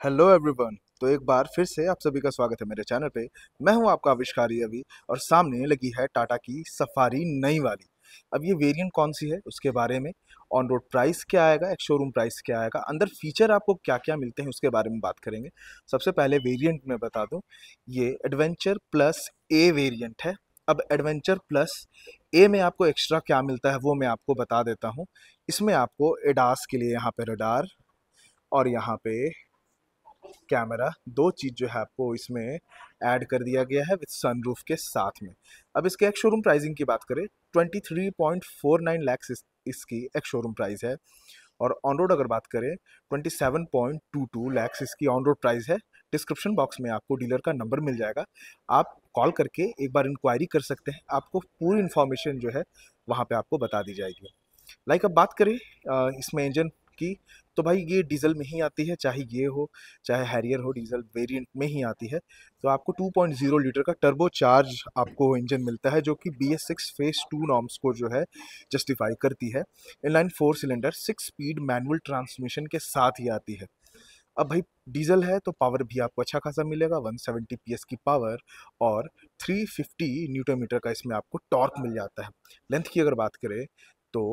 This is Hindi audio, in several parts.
Hello everyone. तो एक बार फिर से आप सभी का स्वागत है मेरे चैनल पे। मैं हूं आपका आविष्कारी अभी, और सामने लगी है टाटा की सफारी नई वाली। अब ये वेरिएंट कौन सी है उसके बारे में, ऑन रोड प्राइस क्या आएगा, एक शोरूम प्राइस क्या आएगा, अंदर फीचर आपको क्या क्या मिलते हैं उसके बारे में बात करेंगे। सबसे पहले वेरिएंट में बता दूं, ये एडवेंचर प्लस ए वेरिएंट है। अब एडवेंचर प्लस ए में आपको एक्स्ट्रा क्या मिलता है वो मैं आपको बता देता हूँ। इसमें आपको एडास के लिए यहाँ पे रडार और यहाँ पे कैमरा, दो चीज़ जो है आपको इसमें ऐड कर दिया गया है विद सनरूफ के साथ में। अब इसके एक शोरूम प्राइसिंग की बात करें, 23.49 लैक्स इसकी एक शोरूम प्राइस है। और ऑन रोड अगर बात करें, 27.22 लैक्स इसकी ऑन रोड प्राइस है। डिस्क्रिप्शन बॉक्स में आपको डीलर का नंबर मिल जाएगा, आप कॉल करके एक बार इंक्वायरी कर सकते हैं, आपको पूरी इन्फॉर्मेशन जो है वहाँ पे आपको बता दी जाएगी। अब बात करें इसमें इंजन की, तो भाई ये डीजल में ही आती है, चाहे ये हो चाहे हैरियर हो, डीजल वेरिएंट में ही आती है। तो आपको 2.0 लीटर का टर्बो चार्ज आपको इंजन मिलता है, जो कि BS6 फेज 2 नॉर्म्स को जो है जस्टिफाई करती है। Inline 4 cylinder 6 speed manual transmission के साथ ही आती है। अब भाई डीजल है तो पावर भी आपको अच्छा खासा मिलेगा, 170 PS की पावर और 350 न्यूटन मीटर का इसमें आपको टॉर्क मिल जाता है। लेंथ की अगर बात करें तो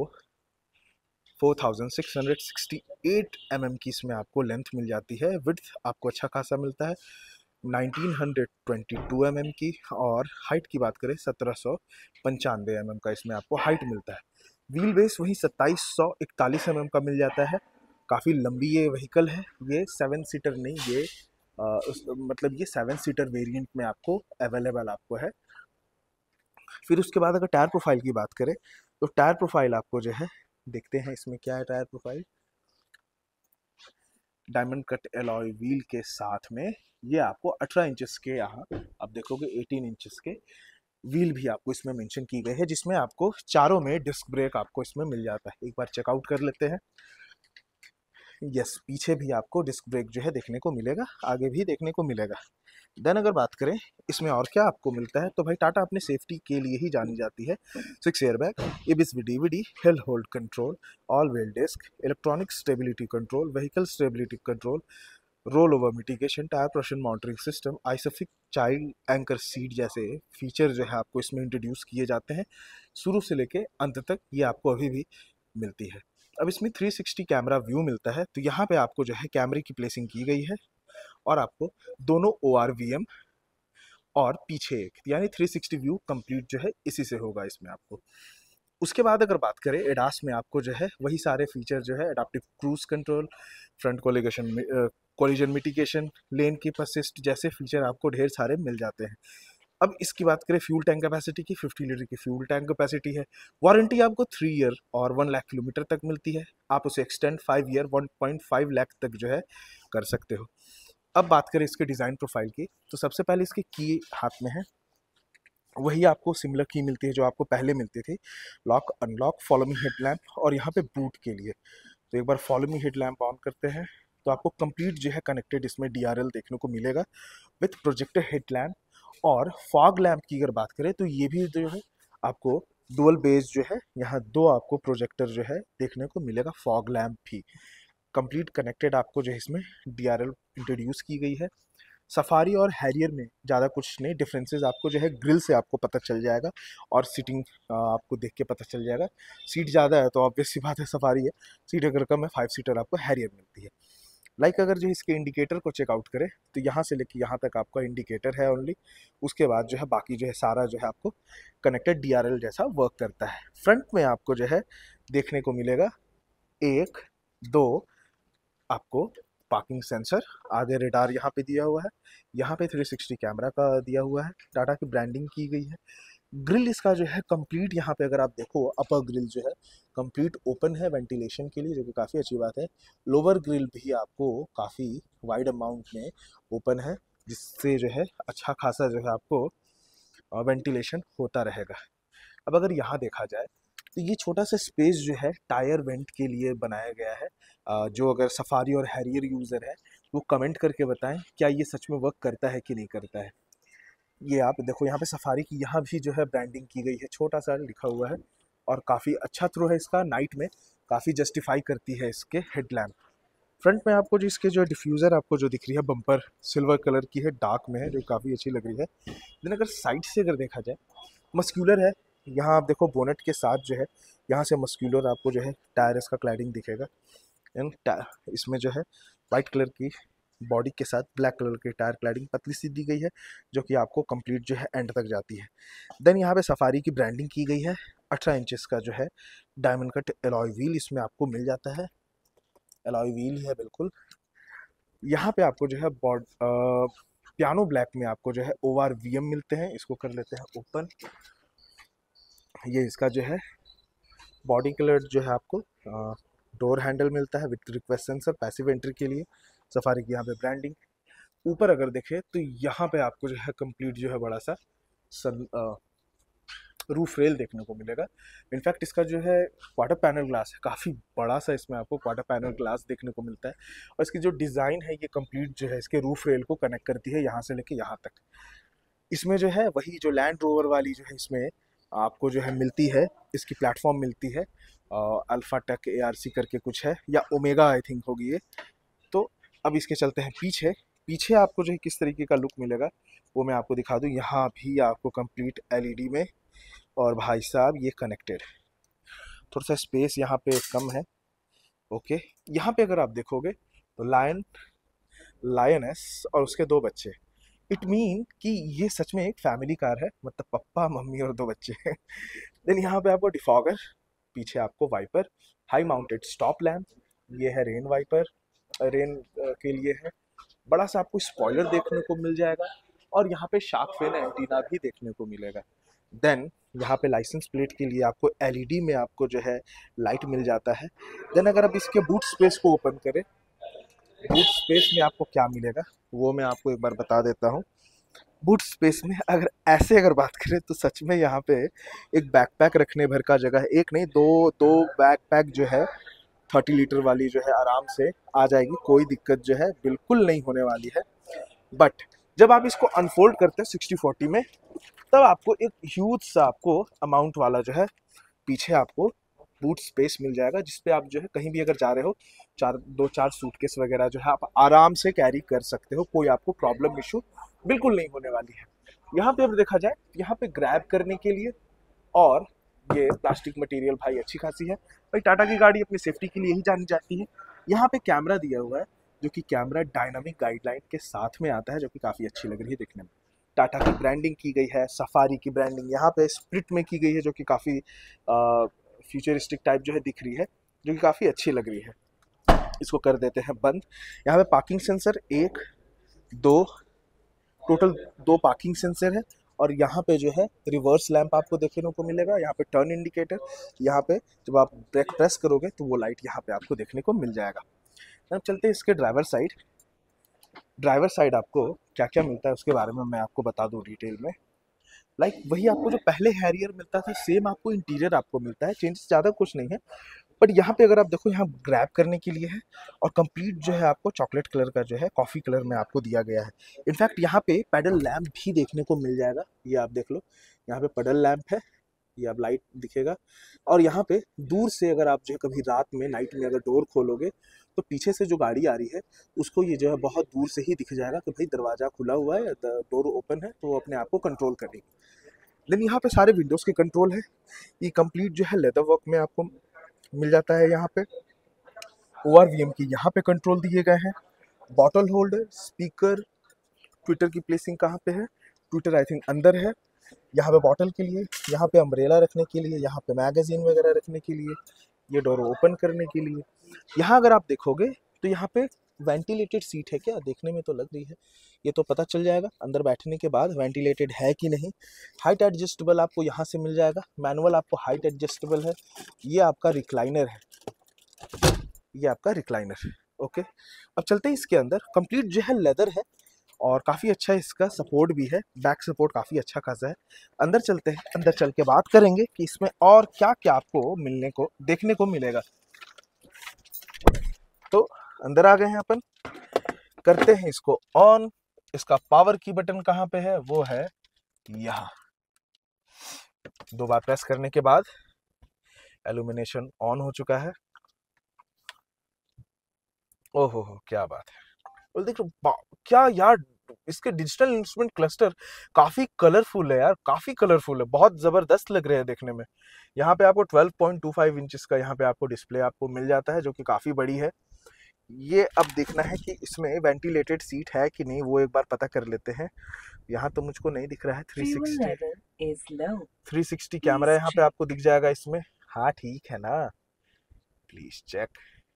4668 की इसमें आपको लेंथ मिल जाती है। विड्थ आपको अच्छा खासा मिलता है 1922 की, और हाइट की बात करें 1795 का इसमें आपको हाइट मिलता है। व्हील बेस वही 2741 का मिल जाता है। काफ़ी लंबी ये व्हीकल है। ये 7 सीटर नहीं, ये मतलब ये 7 सीटर वेरिएंट में आपको अवेलेबल आपको है। फिर उसके बाद अगर टायर प्रोफाइल की बात करें, तो टायर प्रोफाइल आपको जो है, देखते हैं इसमें क्या है tyre profile. Diamond cut alloy wheel के साथ में ये आपको 18 इंचेस के, यहाँ आप देखोगे 18 इंचेस के व्हील भी आपको इसमें मेंशन की गई है, जिसमें आपको चारों में डिस्क ब्रेक आपको इसमें मिल जाता है। एक बार चेकआउट कर लेते हैं। यस, पीछे भी आपको डिस्क ब्रेक जो है देखने को मिलेगा, आगे भी देखने को मिलेगा। देन अगर बात करें इसमें और क्या आपको मिलता है, तो भाई टाटा अपने सेफ्टी के लिए ही जानी जाती है। 6 airbag, ABS EBD, hill hold control, all wheel disc, electronic stability control, vehicle stability control, roll over mitigation, tyre pressure monitoring system, ISOFIX child anchor seat जैसे फीचर जो है आपको इसमें इंट्रोड्यूस किए जाते हैं। शुरू से लेके अंत तक ये आपको अभी भी मिलती है। अब इसमें 360 कैमरा व्यू मिलता है, तो यहाँ पे आपको जो है कैमरे की प्लेसिंग की गई है, और आपको दोनों ORVM और पीछे एक, यानी 360 व्यू कंप्लीट जो है इसी से होगा इसमें आपको। उसके बाद अगर बात करें एडास में, आपको जो है वही सारे फीचर जो है, adaptive cruise control, front collision mitigation, lane keep assist जैसे फीचर आपको ढेर सारे मिल जाते हैं। अब इसकी बात करें फ्यूल टैंक कैपेसिटी की, 50 लीटर की फ्यूल टैंक कैपेसिटी है। वारंटी आपको 3 ईयर और 1 लाख किलोमीटर तक मिलती है। आप उसे एक्सटेंड 5 ईयर 1.5 लाख तक जो है कर सकते हो। अब बात करें इसके डिज़ाइन प्रोफाइल की, तो सबसे पहले इसकी की हाथ में है, वही आपको सिमिलर की मिलती है जो आपको पहले मिलती थी। Lock unlock, follow me headlamp, और यहाँ पे बूट के लिए तो एक बार फॉलो मी हेडलैम्प ऑन करते हैं तो आपको कंप्लीट जो है कनेक्टेड इसमें DRL देखने को मिलेगा विथ प्रोजेक्टर हेडलैम्प। और फॉग लैम्प की अगर बात करें तो ये भी जो है आपको डुअल बेस जो है, यहाँ दो आपको प्रोजेक्टर जो है देखने को मिलेगा, फॉग लैम्प भी कंप्लीट कनेक्टेड आपको जो है इसमें DRL इंट्रोड्यूस की गई है। सफारी और हैरियर में ज़्यादा कुछ नहीं डिफरेंसेस आपको जो है ग्रिल से आपको पता चल जाएगा, और सीटिंग आपको देख के पता चल जाएगा। सीट ज़्यादा है तो ऑब्वियस सी बात है सफारी है, सीट अगर कम है 5 सीटर आपको हैरियर मिलती है। अगर जो इसके इंडिकेटर को चेकआउट करें, तो यहाँ से लेके यहाँ तक आपका इंडिकेटर है ओनली। उसके बाद जो है बाकी जो है सारा जो है आपको कनेक्टेड DRL जैसा वर्क करता है। फ्रंट में आपको जो है देखने को मिलेगा एक, दो आपको पार्किंग सेंसर, आगे रेडार यहाँ पे दिया हुआ है, यहाँ पे 360 कैमरा का दिया हुआ है, टाटा की ब्रांडिंग की गई है। ग्रिल इसका जो है कंप्लीट, यहाँ पे अगर आप देखो अपर ग्रिल जो है कंप्लीट ओपन है वेंटिलेशन के लिए, जो कि काफ़ी अच्छी बात है। लोअर ग्रिल भी आपको काफ़ी वाइड अमाउंट में ओपन है, जिससे जो है अच्छा खासा जो है आपको वेंटिलेशन होता रहेगा। अब अगर यहाँ देखा जाए तो ये छोटा सा स्पेस जो है टायर वेंट के लिए बनाया गया है। जो अगर सफारी और हैरियर यूज़र है वो कमेंट करके बताएं क्या ये सच में वर्क करता है कि नहीं करता है। ये आप देखो यहाँ पे सफारी की यहाँ भी जो है ब्रांडिंग की गई है, छोटा सा लिखा हुआ है, और काफ़ी अच्छा थ्रो है इसका, नाइट में काफ़ी जस्टिफाई करती है इसके हेडलैम्प। फ्रंट में आपको जो इसके जो डिफ्यूज़र आपको जो दिख रही है बम्पर सिल्वर कलर की है, डार्क में है, जो काफ़ी अच्छी लग रही है। लेकिन अगर साइड से अगर देखा जाए, मस्क्यूलर है। यहाँ आप देखो बोनेट के साथ जो है यहाँ से मस्क्यूलर आपको जो है टायर इसका क्लैडिंग दिखेगा। एंड इसमें जो है वाइट कलर की बॉडी के साथ ब्लैक कलर की टायर क्लैडिंग पतली सी दी गई है, जो कि आपको कंप्लीट जो है एंड तक जाती है। देन यहाँ पे सफारी की ब्रांडिंग की गई है। 18 इंचेस का जो है डायमंड कट एलॉय व्हील इसमें आपको मिल जाता है। एलॉय व्हील ही है बिल्कुल। यहाँ पे आपको जो है पियानो ब्लैक में आपको जो है ORVM मिलते हैं। इसको कर लेते हैं ओपन। ये इसका जो है बॉडी कलर जो है आपको डोर हैंडल मिलता है with request sensor passive entry के लिए। सफारी की यहाँ पे ब्रांडिंग। ऊपर अगर देखें तो यहाँ पे आपको जो है कंप्लीट जो है बड़ा सा सन रूफ रेल देखने को मिलेगा। इनफैक्ट इसका जो है क्वार्टर पैनल ग्लास है, काफ़ी बड़ा सा इसमें आपको क्वार्टर पैनल ग्लास देखने को मिलता है। और इसकी जो डिज़ाइन है ये कंप्लीट जो है इसके रूफ रेल को कनेक्ट करती है यहाँ से लेके यहाँ तक। इसमें जो है वही जो लैंड रोवर वाली जो है इसमें आपको जो है मिलती है, इसकी प्लेटफॉर्म मिलती है। अल्फा टेक ARC करके कुछ है, या ओमेगा आई थिंक होगी ये। तो अब इसके चलते हैं पीछे। पीछे आपको जो है किस तरीके का लुक मिलेगा वो मैं आपको दिखा दूँ। यहाँ भी आपको कंप्लीट LED में, और भाई साहब ये कनेक्टेड। थोड़ा सा स्पेस यहाँ पे कम है। ओके, यहाँ पे अगर आप देखोगे तो लायनेस और उसके 2 बच्चे। इट मीन कि ये सच में एक फैमिली कार है, मतलब पापा मम्मी और 2 बच्चे हैं। देन यहाँ पे आपको डिफॉगर, पीछे आपको wiper, high mounted stop lamp, ये है रेन वाइपर, रेन के लिए है। बड़ा सा आपको स्पॉइलर देखने को मिल जाएगा, और यहाँ पे शार्क फिन एंटीना भी देखने को मिलेगा। देन यहाँ पे लाइसेंस प्लेट के लिए आपको LED में आपको जो है लाइट मिल जाता है। देन अगर आप इसके बूट स्पेस को ओपन करें, बूट स्पेस में आपको क्या मिलेगा वो मैं आपको एक बार बता देता हूँ। बूट स्पेस में अगर बात करें तो सच में यहाँ पे एक बैकपैक रखने भर का जगह है। एक नहीं, दो दो बैकपैक जो है 30 लीटर वाली जो है आराम से आ जाएगी, कोई दिक्कत जो है बिल्कुल नहीं होने वाली है। बट जब आप इसको अनफोल्ड करते हैं 60-40 में, तब आपको एक ह्यूज सा आपको अमाउंट वाला जो है पीछे आपको बूट स्पेस मिल जाएगा, जिसपे आप जो है कहीं भी अगर जा रहे हो 2-4 सूटकेस वगैरह जो है आप आराम से कैरी कर सकते हो। कोई आपको प्रॉब्लम इशू बिल्कुल नहीं होने वाली है। यहाँ पे अब देखा जाए, यहाँ पे ग्रैब करने के लिए, और ये प्लास्टिक मटेरियल भाई अच्छी खासी है। भाई टाटा की गाड़ी अपनी सेफ्टी के लिए ही जानी जाती है। यहाँ पे कैमरा दिया हुआ है, जो कि कैमरा डायनामिक गाइडलाइन के साथ में आता है, जो कि काफ़ी अच्छी लग रही है देखने में। टाटा की ब्रांडिंग की गई है, सफारी की ब्रांडिंग यहाँ पे स्प्लिट में की गई है, जो कि काफ़ी फ्यूचरिस्टिक टाइप जो है दिख रही है, जो कि काफ़ी अच्छी लग रही है। इसको कर देते हैं बंद। यहाँ पे parking sensor 1 2 total 2 parking sensor है। और यहाँ पे जो है रिवर्स लैंप आपको देखने को मिलेगा, यहाँ पे टर्न इंडिकेटर, यहाँ पे जब आप ब्रेक प्रेस करोगे तो वो लाइट यहाँ पे आपको देखने को मिल जाएगा। अब चलते हैं इसके ड्राइवर साइड। ड्राइवर साइड आपको क्या क्या मिलता है उसके बारे में मैं आपको बता दूँ डिटेल में। वही आपको जो पहले हैरियर मिलता था सेम आपको इंटीरियर आपको मिलता है, चेंजेस ज़्यादा कुछ नहीं है। बट यहाँ पे अगर आप देखो, यहाँ ग्रैब करने के लिए है, और कंप्लीट जो है आपको चॉकलेट कलर का जो है कॉफ़ी कलर में आपको दिया गया है। इनफैक्ट यहाँ पे पेडल लैम्प भी देखने को मिल जाएगा, ये आप देख लो, यहाँ पे पेडल लैम्प है, ये अब लाइट दिखेगा। और यहाँ पे दूर से अगर आप जो है कभी रात में नाइट में अगर डोर खोलोगे तो पीछे से जो गाड़ी आ रही है उसको ये जो है बहुत दूर से ही दिख जाएगा कि भाई दरवाज़ा खुला हुआ है, डोर ओपन है, तो वो अपने आप को कंट्रोल करेगी। देन यहाँ पे सारे विंडोज़ के कंट्रोल है। ये कंप्लीट जो है लेदर वर्क में आपको मिल जाता है। यहाँ पे ORVM की यहाँ पे कंट्रोल दिए गए हैं। बॉटल होल्डर, स्पीकर, ट्विटर की प्लेसिंग कहाँ पे है, ट्विटर आई थिंक अंदर है। यहाँ पे बॉटल के लिए, यहाँ पे अम्ब्रेला रखने के लिए, यहाँ पे मैगजीन वगैरह रखने के लिए, ये डोर ओपन करने के लिए। यहाँ अगर आप देखोगे तो यहाँ पे वेंटिलेटेड सीट है क्या, देखने में तो लग रही है, ये तो पता चल जाएगा अंदर बैठने के बाद वेंटिलेटेड है कि नहीं। हाइट एडजस्टेबल आपको यहाँ से मिल जाएगा, मैनुअल आपको हाइट एडजस्टेबल है। ये आपका रिक्लाइनर है, ये आपका रिक्लाइनर। ओके, अब चलते हैं इसके अंदर। कंप्लीट जो है लेदर है, और काफ़ी अच्छा इसका सपोर्ट भी है, बैक सपोर्ट काफ़ी अच्छा खासा है। अंदर चलते हैं, अंदर चल के बात करेंगे कि इसमें और क्या क्या आपको मिलने को देखने को मिलेगा। तो अंदर आ गए हैं अपन, करते हैं इसको ऑन। इसका पावर की बटन कहाँ पे है, वो है यहाँ। 2 बार प्रेस करने के बाद इल्यूमिनेशन ऑन हो चुका है। ओहो हो, क्या बात है। और देखो क्या यार, इसके डिजिटल इंस्ट्रूमेंट क्लस्टर काफी कलरफुल है यार, काफी कलरफुल है, बहुत जबरदस्त लग रहे हैं देखने में। यहाँ पे आपको 12.25 इंचेस का यहाँ पे आपको डिस्प्ले आपको मिल जाता है, जो कि काफी बड़ी है। ये अब देखना है कि इसमें वेंटिलेटेड सीट है कि नहीं, वो एक बार पता कर लेते हैं। यहाँ तो मुझको नहीं दिख रहा है। 360 कैमरा यहाँ पे आपको दिख जाएगा इसमें। हाँ ठीक है ना, प्लीज चेक।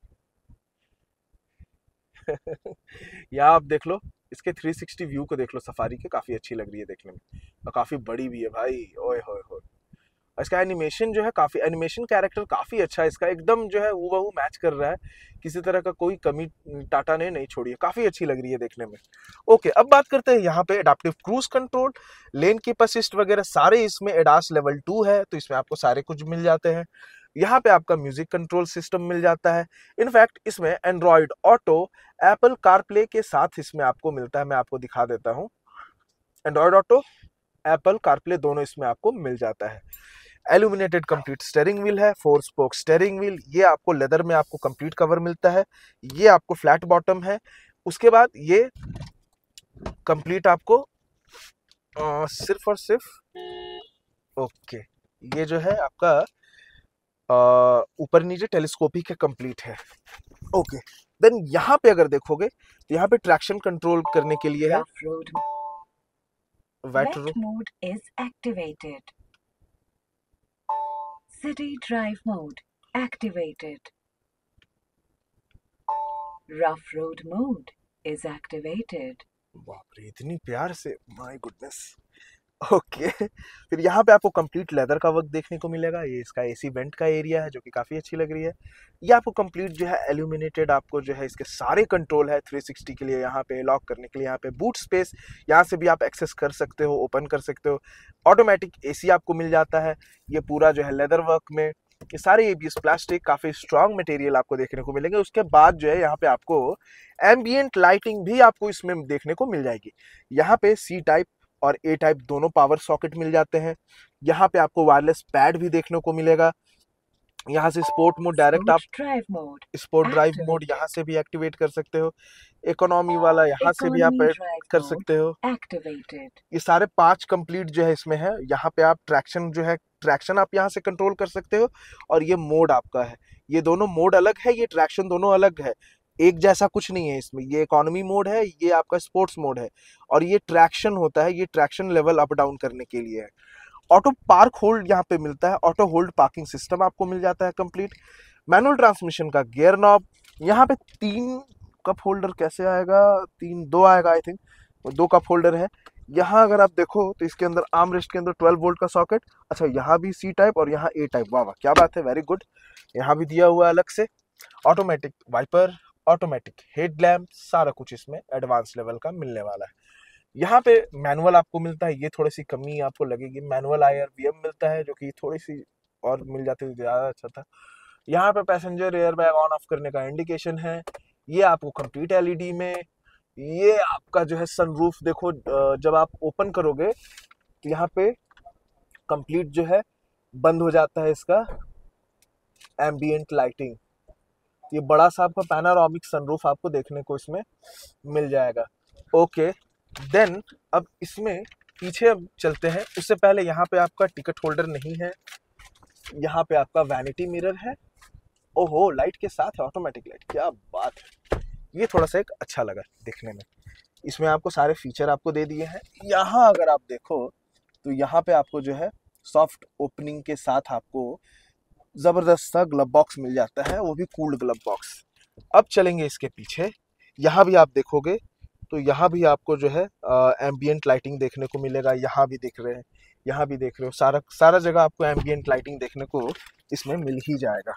यहाँ आप देख लो, इसके 360 व्यू को देख लो सफारी के, काफी अच्छी लग रही है देखने में, और काफी बड़ी भी है भाई। ओए होए होए। इसका एनिमेशन जो है, काफी एनिमेशन कैरेक्टर काफी अच्छा है इसका, एकदम जो है हूबहू मैच कर रहा है, किसी तरह का कोई कमी टाटा ने नहीं छोड़ी है, काफी अच्छी लग रही है देखने में। ओके, अब बात करते हैं यहाँ पे adaptive cruise control, lane keep assist वगैरह सारे इसमें एडास लेवल 2 है, तो इसमें आपको सारे कुछ मिल जाते हैं। यहाँ पे आपका म्यूजिक कंट्रोल सिस्टम मिल जाता है। इनफैक्ट इसमें एंड्रॉयड ऑटो, एप्पल कारप्ले के साथ इसमें आपको मिलता है, मैं आपको दिखा देता हूँ। एंड्रॉयड ऑटो, एप्पल कारप्ले दोनों इसमें आपको मिल जाता है। एल्यूमिनेटेड कंप्लीट स्टेयरिंग व्हील है, 4 स्पोक स्टेयरिंग व्हील, ये आपको लेदर में आपको कंप्लीट कवर मिलता है। ये आपको फ्लैट बॉटम है। उसके बाद ये कंप्लीट आपको सिर्फ और सिर्फ, ओके, ये जो है आपका ऊपर नीचे टेलीस्कोपिक है, कंप्लीट है। ओके, देन यहाँ पे अगर देखोगे तो यहाँ पे ट्रैक्शन कंट्रोल करने के लिए है। Wet mode is activated, city drive mode activated, rough road mode is activated. बाप रे, इतनी प्यार से, माय गुडनेस। ओके, फिर यहाँ पे आपको कंप्लीट लेदर का वर्क देखने को मिलेगा। ये इसका एसी वेंट का एरिया है, जो कि काफ़ी अच्छी लग रही है। ये आपको कंप्लीट जो है एल्यूमिनेटेड आपको जो है इसके सारे कंट्रोल है 360 के लिए। यहाँ पे लॉक करने के लिए यहाँ पे बूट स्पेस, यहाँ से भी आप एक्सेस कर सकते हो, ओपन कर सकते हो। ऑटोमेटिक एसी आपको मिल जाता है, ये पूरा जो है लेदर वर्क में। ये सारे एबीएस प्लास्टिक काफ़ी स्ट्रॉन्ग मटेरियल आपको देखने को मिलेंगे। उसके बाद जो है यहाँ पे आपको एम्बियंट लाइटिंग भी आपको इसमें देखने को मिल जाएगी। यहाँ पे सी टाइप और ए टाइप दोनों पावर सॉकेट मिल जाते हैं। यहाँ पे आपको वायरलेस पैड भी देखने को मिलेगा। यहाँ से स्पोर्ट मोड डायरेक्ट आप स्पोर्ट ड्राइव मोड यहाँ से भी एक्टिवेट कर सकते हो। इकोनॉमी वाला यहाँ से भी आप कर सकते हो। ये सारे 5 कंप्लीट जो है इसमें है। यहाँ पे आप ट्रैक्शन जो है, ट्रैक्शन आप यहाँ से कंट्रोल कर सकते हो, और ये मोड आपका है। ये दोनों मोड अलग है, ये ट्रैक्शन दोनों अलग है, एक जैसा कुछ नहीं है इसमें। ये इकोनॉमी मोड है, ये आपका स्पोर्ट्स मोड है, और ये ट्रैक्शन होता है, ये ट्रैक्शन लेवल अप डाउन करने के लिए है। ऑटो पार्क होल्ड यहाँ पे मिलता है, ऑटो होल्ड पार्किंग सिस्टम आपको मिल जाता है कंप्लीट। मैनुअल ट्रांसमिशन का गियर नॉब, यहाँ पे 3 कप होल्डर कैसे आएगा, 2 आएगा आई थिंक, 2 कप होल्डर है। यहाँ अगर आप देखो तो इसके अंदर आर्म रेस्ट के अंदर 12 वोल्ट का सॉकेट। अच्छा, यहाँ भी सी टाइप और यहाँ ए टाइप, वाह वाह क्या बात है, वेरी गुड। यहाँ भी दिया हुआ है अलग से। Automatic wiper, automatic head lamp, सारा कुछ इसमें एडवांस लेवल का मिलने वाला है। यहाँ पे मैनुअल आपको मिलता है, ये थोड़ी सी कमी आपको लगेगी। मैनुअल IRVM मिलता है, जो कि थोड़ी सी और मिल जाती तो ज़्यादा अच्छा था। यहाँ पे passenger air bag on off करने का इंडिकेशन है। ये आपको कंप्लीट LED में। ये आपका जो है सनरूफ देखो, जब आप ओपन करोगे तो यहाँ पे कंप्लीट जो है बंद हो जाता है इसका एम्बियंट लाइटिंग। ये बड़ा सा आपका पैनारोमिक सनरूफ आपको देखने को इसमें मिल जाएगा। ओके, देन अब इसमें पीछे अब चलते हैं। उससे पहले यहाँ पे आपका टिकट होल्डर नहीं है, यहाँ पे आपका वैनिटी मिरर है। ओहो, लाइट के साथ है, ऑटोमेटिक लाइट, क्या बात है। ये थोड़ा सा एक अच्छा लगा देखने में। इसमें आपको सारे फीचर आपको दे दिए हैं। यहाँ अगर आप देखो तो यहाँ पे आपको जो है सॉफ्ट ओपनिंग के साथ आपको जबरदस्त सा ग्लव बॉक्स मिल जाता है, वो भी कूल्ड ग्लव बॉक्स। अब चलेंगे इसके पीछे। यहाँ भी आप देखोगे तो यहाँ भी आपको जो है एम्बियंट लाइटिंग देखने को मिलेगा। यहाँ भी देख रहे हैं, यहाँ भी देख रहे हो, सारा सारा जगह आपको एम्बियंट लाइटिंग देखने को इसमें मिल ही जाएगा।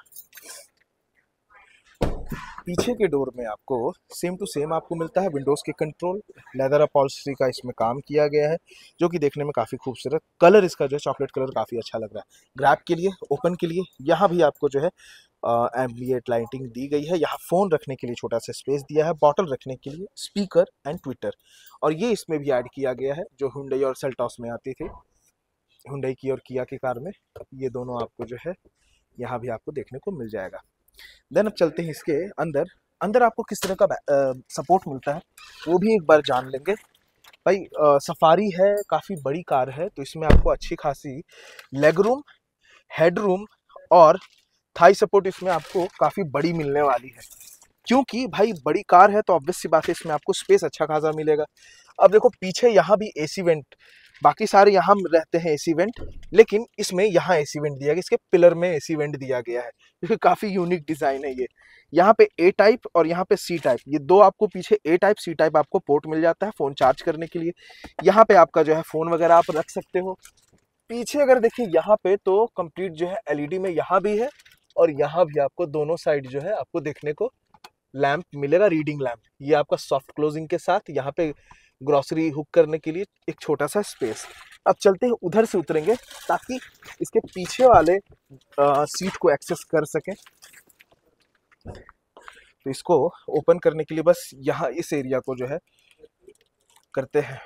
पीछे के डोर में आपको सेम टू सेम आपको मिलता है विंडोज़ के कंट्रोल। लेदर अपॉल्स्ट्री का इसमें काम किया गया है, जो कि देखने में काफ़ी खूबसूरत। कलर इसका जो है चॉकलेट कलर काफ़ी अच्छा लग रहा है। ग्रैब के लिए, ओपन के लिए यहाँ भी आपको जो है एम्बियंट लाइटिंग दी गई है। यहाँ फ़ोन रखने के लिए छोटा सा स्पेस दिया है, बॉटल रखने के लिए, स्पीकर एंड ट्विटर। और ये इसमें भी ऐड किया गया है जो हुंडई और सेल्टॉस में आती थी, हुंडई की और किया की कार में। ये दोनों आपको जो है यहाँ भी आपको देखने को मिल जाएगा। देन अब चलते हैं इसके अंदर। अंदर आपको किस तरह का सपोर्ट मिलता है वो भी एक बार जान लेंगे। भाई सफारी है, काफ़ी बड़ी कार है, तो इसमें आपको अच्छी खासी लेग रूम, हेड रूम और थाई सपोर्ट इसमें आपको काफ़ी बड़ी मिलने वाली है। क्योंकि भाई बड़ी कार है तो ऑब्वियस सी बात है इसमें आपको स्पेस अच्छा खासा मिलेगा। अब देखो पीछे यहाँ भी एसी वेंट, बाकी सारे यहाँ रहते हैं एसी वेंट, लेकिन इसमें यहाँ एसी वेंट दिया गया, इसके पिलर में एसी वेंट दिया गया है, क्योंकि काफ़ी यूनिक डिज़ाइन है ये। यहाँ पे ए टाइप और यहाँ पे सी टाइप, ये दो आपको पीछे ए टाइप सी टाइप आपको पोर्ट मिल जाता है फ़ोन चार्ज करने के लिए। यहाँ पे आपका जो है फ़ोन वगैरह आप रख सकते हो। पीछे अगर देखिए यहाँ पे तो कंप्लीट जो है एलईडी में यहाँ भी है और यहाँ भी आपको दोनों साइड जो है आपको देखने को लैंप मिलेगा, रीडिंग लैंप। ये आपका सॉफ्ट क्लोजिंग के साथ, यहाँ पे ग्रोसरी हुक करने के लिए एक छोटा सा स्पेस। अब चलते हैं उधर से उतरेंगे ताकि इसके पीछे वाले सीट को एक्सेस कर सकें। तो इसको ओपन करने के लिए बस यहाँ इस एरिया को जो है करते हैं,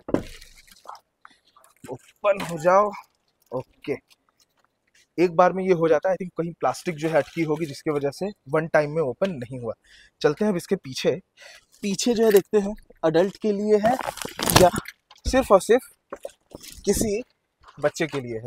ओपन हो जाओ। ओके, एक बार में ये हो जाता है। आई थिंक कहीं प्लास्टिक जो है अटकी होगी जिसकी वजह से वन टाइम में ओपन नहीं हुआ। चलते हैं अब इसके पीछे। पीछे जो है देखते हैं अडल्ट के लिए है या सिर्फ और सिर्फ किसी बच्चे के लिए है।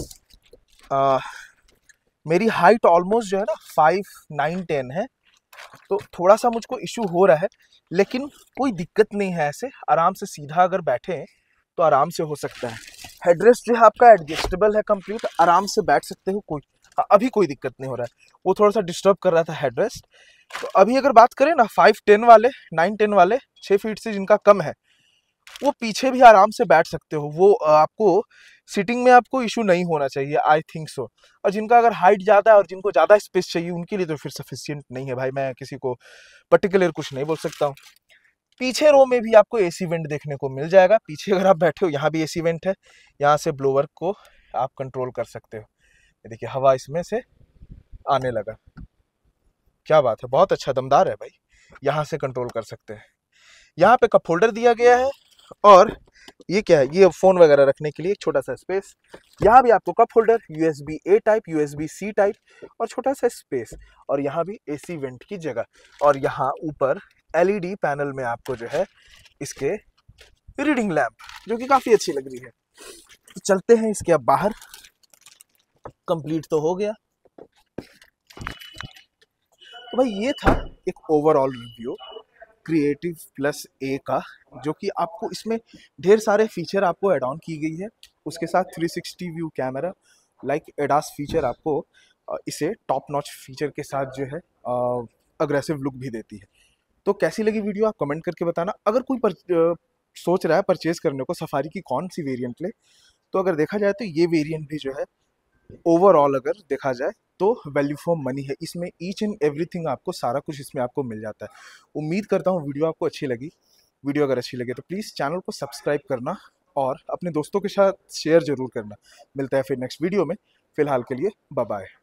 मेरी हाइट ऑलमोस्ट जो है ना 5'9" है, तो थोड़ा सा मुझको इशू हो रहा है, लेकिन कोई दिक्कत नहीं है। ऐसे आराम से सीधा अगर बैठे तो आराम से हो सकता है। हेडरेस्ट जो है आपका एडजस्टेबल है कंप्लीट, आराम से बैठ सकते हो, कोई अभी कोई दिक्कत नहीं हो रहा है। वो थोड़ा सा डिस्टर्ब कर रहा था हेडरेस्ट। तो अभी अगर बात करें ना 5'10" वाले, 9'10" वाले, 6 फीट से जिनका कम है, वो पीछे भी आराम से बैठ सकते हो। वो आपको सीटिंग में आपको इशू नहीं होना चाहिए, आई थिंक सो। और जिनका अगर हाइट ज़्यादा है और जिनको ज़्यादा स्पेस चाहिए उनके लिए तो फिर सफिशियंट नहीं है भाई, मैं किसी को पर्टिकुलर कुछ नहीं बोल सकता हूँ। पीछे रो में भी आपको एसी वेंट देखने को मिल जाएगा। पीछे अगर आप बैठे हो यहाँ भी एसी वेंट है, यहाँ से ब्लोवर को आप कंट्रोल कर सकते हो। ये देखिए हवा इसमें से आने लगा, क्या बात है, बहुत अच्छा दमदार है भाई। यहाँ से कंट्रोल कर सकते हैं। यहाँ पे कप होल्डर दिया गया है और ये क्या है, ये फ़ोन वगैरह रखने के लिए एक छोटा सा स्पेस। यहाँ भी आपको cup holder, USB A type, USB C type और छोटा सा स्पेस, और यहाँ भी एसी वेंट की जगह। और यहाँ ऊपर LED पैनल में आपको जो है इसके रीडिंग लैंप, जो कि काफ़ी अच्छी लग रही है। तो चलते हैं इसके अब बाहर। कंप्लीट तो हो गया। तो भाई ये था एक overall review creative plus A का, जो कि आपको इसमें ढेर सारे फीचर आपको एड ऑन की गई है। उसके साथ 360 view camera like ADAS feature आपको इसे टॉप नॉच फीचर के साथ जो है अग्रेसिव लुक भी देती है। तो कैसी लगी वीडियो आप कमेंट करके बताना। अगर कोई सोच रहा है परचेज करने को सफारी की कौन सी वेरिएंट ले, तो अगर देखा जाए तो ये वेरिएंट भी जो है ओवरऑल अगर देखा जाए तो वैल्यू फॉर मनी है। इसमें ईच एंड एवरीथिंग आपको सारा कुछ इसमें आपको मिल जाता है। उम्मीद करता हूँ वीडियो आपको अच्छी लगी। वीडियो अगर अच्छी लगे तो प्लीज़ चैनल को सब्सक्राइब करना और अपने दोस्तों के साथ शेयर जरूर करना। मिलता है फिर नेक्स्ट वीडियो में। फिलहाल के लिए बाय बाय।